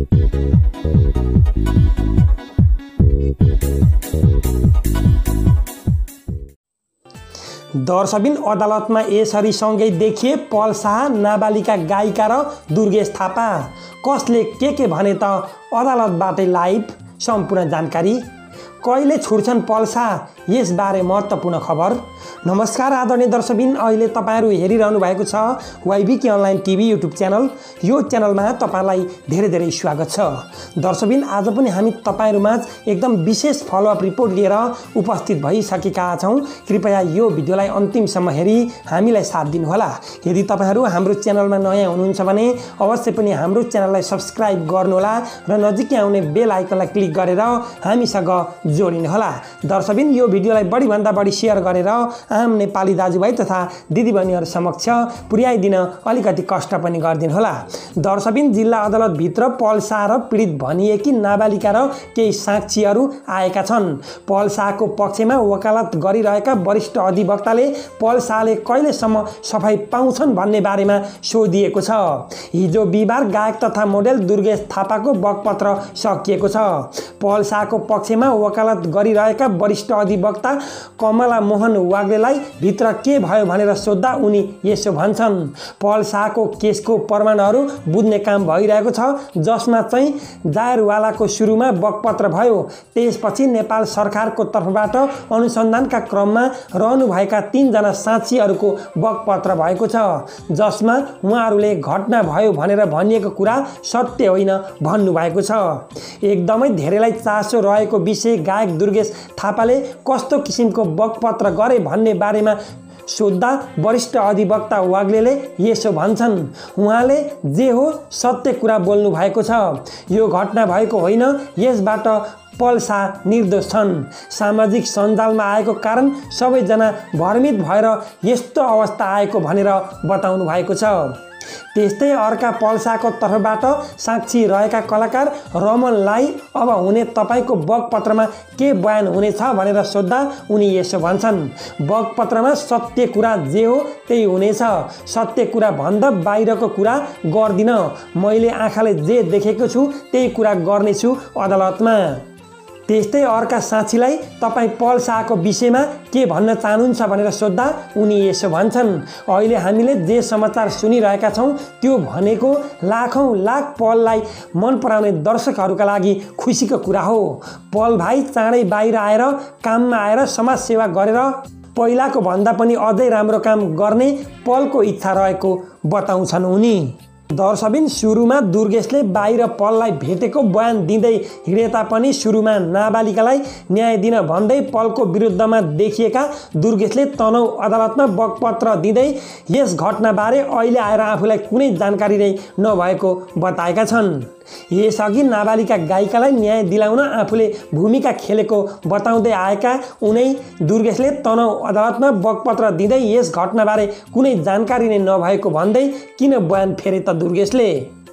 दर्शबिन अदालतमा यसरी सँगै देखिए पल शाह, नाबालिका गायिका र दुर्गेश थापा। कसले के भने त अदालतबाटै लाइभ। सम्पूर्ण जानकारी कहिले छुट्छन् पल शाह, यसबारे महत्त्वपूर्ण खबर। नमस्कार आदरणीय दर्शकबिन, अहिले तपाईहरु हेरिरहनु भएको छ YBK online TV YouTube channel. यो च्यानलमा तपाईलाई धेरै धेरै स्वागत छ। दर्शकबिन, आज पनि हामी तपाईहरुमाझ एकदम विशेष फलोअप रिपोर्ट लिएर उपस्थित भइसकेका छौं। कृपया यो भिडियोलाई अन्तिमसम्म हेरी हामीलाई साथ दिनुहोला। यदि तपाईहरु हाम्रो च्यानलमा नयाँ हुनुहुन्छ भने अवश्य पनि हाम्रो च्यानललाई सब्स्क्राइब गर्नुहोला र नजिकै आउने बेल आइकनलाई क्लिक गरेर हामीसँग जोडिनुहोला। दर्शकबिन, यो भिडियोलाई बढी भन्दा बढी शेयर गरेर आम नेपाली दाजुभाइ तथा दिदीबहिनीहरु समक्ष पुर्याइदिन अलिकति कष्ट पनि गरिदिनुहोला। दर्शकबिन, जिल्ला अदालत भित्र पल शाह र पीडित भनिएकी नाबालिका र केही साक्षीहरु आएका छन्। पल शाहको पक्षमा वकालत गरिरहेका वरिष्ठ अधिवक्ताले पल शाहले कहिलेसम्म सफाई पाउँछन् भन्ने बारेमा सोधिएको छ। हिजो बिहीबार गायक तथा मोडेल दुर्गेश थापाको बकपत्र सकिएको छ। पल शाहको पक्षमा वकालत गरिरहेका वरिष्ठ अधिवक्ता कमला मोहन वाग्लेलाई भित्र के भयो भनेर सोध्दा उनी यसो भन्छन्। पल शाहको केसको प्रमाणहरू बुझ्ने काम भइरहेको छ, जसमा चाहिँ जायरवालाको सुरुमा बकपत्र भयो। त्यसपछि नेपाल सरकारको तर्फबाट अनुसन्धानका क्रममा रहनुभएका 3 जना साक्षीहरूको बकपत्र भएको छ, जसमा उहाँहरूले घटना भयो भनेर भनिएको कुरा सत्य होइन भन्नुभएको छ। एकदमै धेरैलाई चासो रहेको विषय गायक दुर्गेश थापाले कस्तो किसिमको बकपत्र गरे भन्ने बारेमा सोध्दा वरिष्ठ अधिवक्ता वाग्लेले यसो भन्छन्। उहाँले जे हो सत्य कुरा बोल्नु भएको छ। यो घटना भएको होइन, यसबाट पल शाह निर्दोष छन्। सामाजिक सञ्जालमा आएको कारण सबैजना भ्रमित भएर यस्तो अवस्था आएको भनेर बताउनु भएको छ। त्यस्तै अर्का पल शाहको तर्फबाट साक्षी रहेका कलाकार रमनलाई अब हुने तपाईको बकपत्रमा के बयान हुनेछ भनेर सोध्दा उनी यसो भन्छन्। बकपत्रमा सत्य कुरा जे हो त्यही हुनेछ। सत्य कुरा भन्दा बाहिरको कुरा गर्दिन। मैले आँखाले जे देखेको छु त्यही कुरा गर्नेछु अदालतमा। त्यस्तै अर्का साक्षीलाई तपाईँ पल शाहको विषयमा के भन्न चाहनुहुन्छ भनेर सोध्दा उनी यसो भन्छन्। अहिले हामीले जे समाचार सुनिरहेका छौँ त्यो भनेको लाखौं लाख पललाई मन पराउने दर्शकहरूका लागि खुसीको कुरा हो। पल भाइ चाँडै बाहिर आएर काममा आएर समाजसेवा गरेर पहिलाको भन्दा पनि अझै राम्रो काम गर्ने पलको इच्छा रहेको बताउँछन् उनी। दर्शकबिन, सुरुमा दुर्गेशले बाहिर पललाई भेटेको बयान दिँदै हिँडे तापनि सुरुमा नाबालिकालाई न्याय दिन भन्दै पलको विरुद्धमा देखिएका दुर्गेशले तनहुँ अदालतमा बकपत्र दिँदै यस घटनाबारे अहिले आएर आफूलाई कुनै जानकारी नै नभएको बताएका छन्। यसअघि नाबालिका गायिकालाई न्याय दिलाउन आफूले भूमिका खेलेको बताउँदै आएका उनै दुर्गेशले तनहुँ अदालतमा बकपत्र दिँदै यस घटनाबारे कुनै जानकारी नै नभएको भन्दै किन बयान फेरे त दुर्गेशले?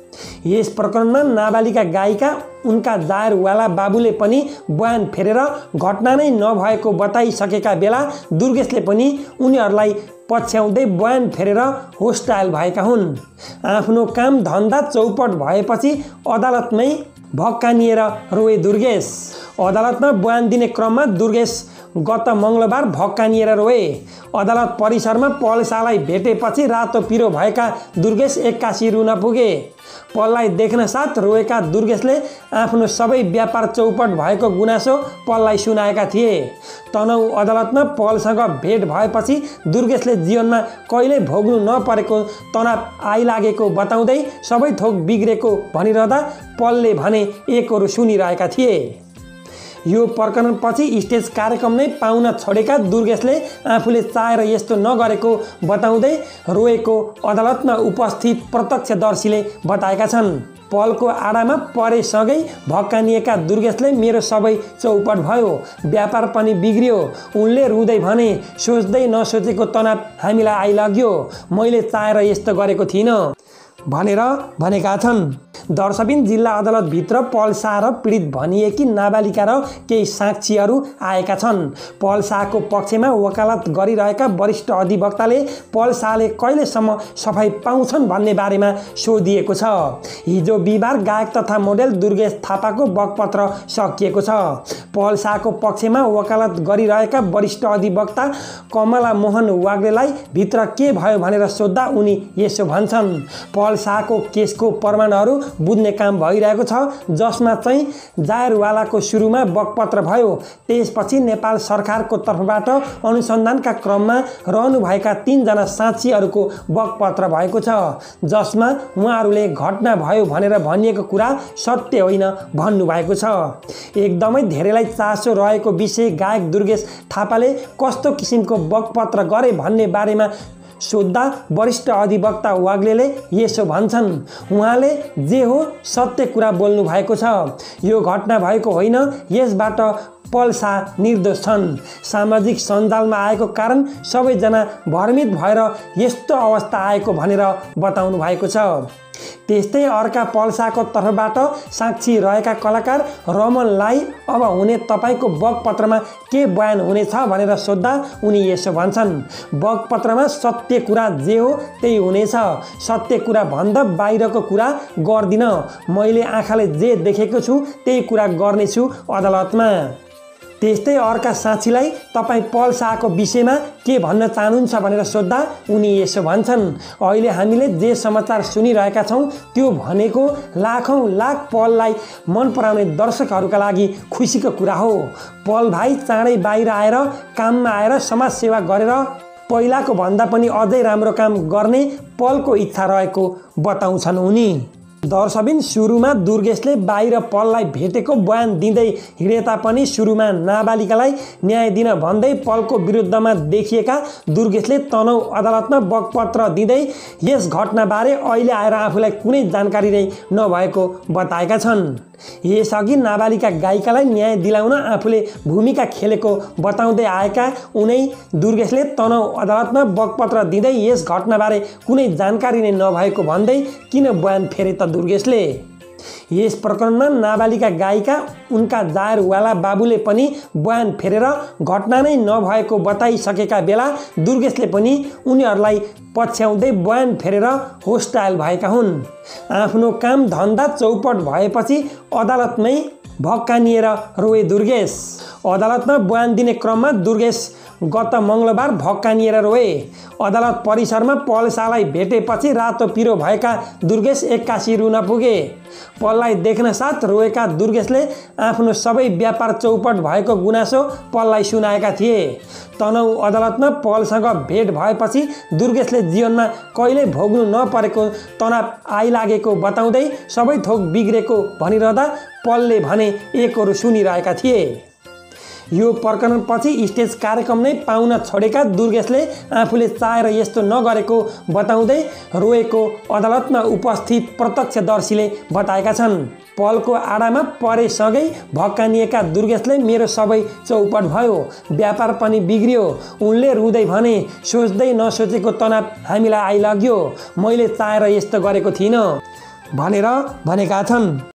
यस प्रकरणमा नाबालिका गायिका उनका जायरवाला बाबुले पनि बयान फेरेर घटना नै नभएको बताइसकेका बेला दुर्गेशले पनि उनीहरूलाई पछ्याउँदै बयान फेरेर होस्टाइल भएका हुन्। आफ्नो काम धन्दा चौपट भएपछि अदालतमै भक्कानिएर रोए दुर्गेश। अदालतमा बयान दिने क्रममा दुर्गेश गत मंगलबार भक्कानिएर रोए। अदालत परिसरमा पल शाहलाई भेटेपछि रातो पिरो भएका दुर्गेश एक्कासी रुन पुगे। पललाई देख्न साथ रोएका दुर्गेशले आफ्नो सबै व्यापार चौपट भएको गुनासो पललाई सुनाएका थिए। तनहुँ अदालतमा पलसँग भेट भएपछि दुर्गेशले जीवनमा कहिल्यै भोग्नु नपरेको तनाव आइलागेको बताउँदै सबै थोक बिग्रेको भनिरहँदा पलले भने एकहोरो सुनिरहेका थिए। यो प्रकरणपछि स्टेज कार्यक्रम नै पाउन छोडेका दुर्गेशले आफूले चाहेर यस्तो नगरेको बताउँदै रोएको अदालतमा उपस्थित प्रत्यक्षदर्शीले बताएका छन्। पलको आडामा परेसँगै भक्कानिएका दुर्गेशले मेरो सबै चौपट भयो, व्यापार पनि बिग्रियो। उनले रुँदै भने सोच्दै नसोचेको तनाव हामीलाई आइलाग्यो, मैले चाहेर यस्तो गरेको थिइनँ भनेर भनेका छन्। दर्शबिन जिल्ला अदालतभित्र पल शाह र पीडित भनिएकी नाबालिका र केही साक्षीहरू आएका छन्। पल शाहको पक्षमा वकालत गरिरहेका वरिष्ठ अधिवक्ताले पल शाहले कहिलेसम्म सफाई पाउँछन् भन्ने बारेमा सोधिएको छ। हिजो बिहिबार गायक तथा मोडेल दुर्गेश थापाको बगपत्र सकिएको छ। पल शाहको पक्षमा वकालत गरिरहेका वरिष्ठ अधिवक्ता कमला मोहन वाग्लेलाई भित्र के भयो भनेर सोध्दा उनी यसो भन्छन्। पल शाहको केसको प्रमाणहरू बुझ्ने काम भइरहेको छ, जसमा चाहिँ जायरवालाको सुरुमा बगपत्र भयो। त्यसपछि नेपाल सरकारको तर्फबाट अनुसन्धानका क्रममा रहनुभएका 3 जना साक्षीहरूको बगपत्र भएको छ, जसमा उहाँहरूले घटना भयो भनेर भनिएको कुरा सत्य होइन भन्नुभएको छ। एकदमै धेरैलाई चासो रहेको विषय गायक दुर्गेश थापाले कस्तो किसिमको बगपत्र गरे भन्ने बारेमा सोध्दा वरिष्ठ अधिवक्ता वाग्लेले यसो भन्छन्। उहाँले जे हो सत्य कुरा बोल्नु भएको छ। यो घटना भएको होइन, यसबाट पल शाह निर्दोष छन्। सामाजिक सञ्जालमा आएको कारण सबैजना भ्रमित भएर यस्तो अवस्था आएको भनेर बताउनु भएको छ। त्यस्तै अर्का पल शाहको तर्फबाट साक्षी रहेका कलाकार रमनलाई अब हुने तपाईँको बगपत्रमा के बयान हुनेछ भनेर सोध्दा उनी यसो भन्छन्। बगपत्रमा सत्य कुरा जे हो त्यही हुनेछ। सत्य कुरा भन्दा बाहिरको कुरा गर्दिन। मैले आँखाले जे देखेको छु त्यही कुरा गर्नेछु अदालतमा। त्यस्तै अर्का साक्षीलाई तपाईँ पल शाहको विषयमा के भन्न चाहनुहुन्छ भनेर सोध्दा उनी यसो भन्छन्। अहिले हामीले जे समाचार सुनिरहेका छौँ त्यो भनेको लाखौँ लाख पललाई मन पराउने दर्शकहरूका लागि खुसीको कुरा हो। पल भाइ चाँडै बाहिर आएर काममा आएर समाजसेवा गरेर पहिलाको भन्दा पनि अझै राम्रो काम गर्ने पलको इच्छा रहेको बताउँछन् उनी। दर्शबिन सुरुमा दुर्गेशले बाहिर पललाई भेटेको बयान दिँदै हिँडे तापनि सुरुमा नाबालिकालाई न्याय दिन भन्दै पलको विरुद्धमा देखिएका दुर्गेशले तनहुँ अदालतमा बगपत्र दिँदै यस घटनाबारे अहिले आएर आफूलाई कुनै जानकारी नै नभएको बताएका छन्। यसअघि नाबालिका गायिकालाई न्याय दिलाउन आफूले भूमिका खेलेको बताउँदै आएका उनै दुर्गेशले तनहुँ अदालतमा बगपत्र दिँदै यस घटनाबारे कुनै जानकारी नै नभएको भन्दै किन बयान फेरे त दुर्गेशले। यस प्रकरणमा नाबालिका गायिका उनका जायरवाला बाबुले पनि बयान फेरेर घटना नै नभएको बताइसकेका बेला दुर्गेशले पनि उनीहरूलाई पछ्याउँदै बयान फेरेर होस्टाइल भएका हुन्। आफ्नो काम धन्दा चौपट भएपछि अदालतमै भक्कानिएर रोए दुर्गेश। अदालतमा बयान दिने क्रममा दुर्गेश गत मङ्गलबार भक्कानिएर रोए। अदालत परिसरमा पल शाहलाई भेटेपछि रातो पिरो भएका दुर्गेश एक्कासी रुन पुगे। पललाई देख्न साथ रोएका दुर्गेशले आफ्नो सबै व्यापार चौपट भएको गुनासो पललाई सुनाएका थिए। तनहुँ अदालतमा पलसँग भेट भएपछि दुर्गेशले जीवनमा कहिल्यै भोग्नु नपरेको तनाव आइलागेको बताउँदै सबै थोक बिग्रेको भनिरहँदा पलले भने एकहरू सुनिरहेका थिए। यो प्रकरणपछि स्टेज कार्यक्रम नै पाउन छोडेका दुर्गेशले आफूले चाहेर यस्तो नगरेको बताउँदै रोएको अदालतमा उपस्थित प्रत्यक्षदर्शीले बताएका छन्। पलको आडामा परेसँगै भक्कानिएका दुर्गेशले मेरो सबै चौपट भयो, व्यापार पनि बिग्रियो। उनले रुँदै भने सोच्दै नसोचेको तनाव हामीलाई आइलाग्यो, मैले चाहेर यस्तो गरेको थिइनँ भनेर भनेका छन्।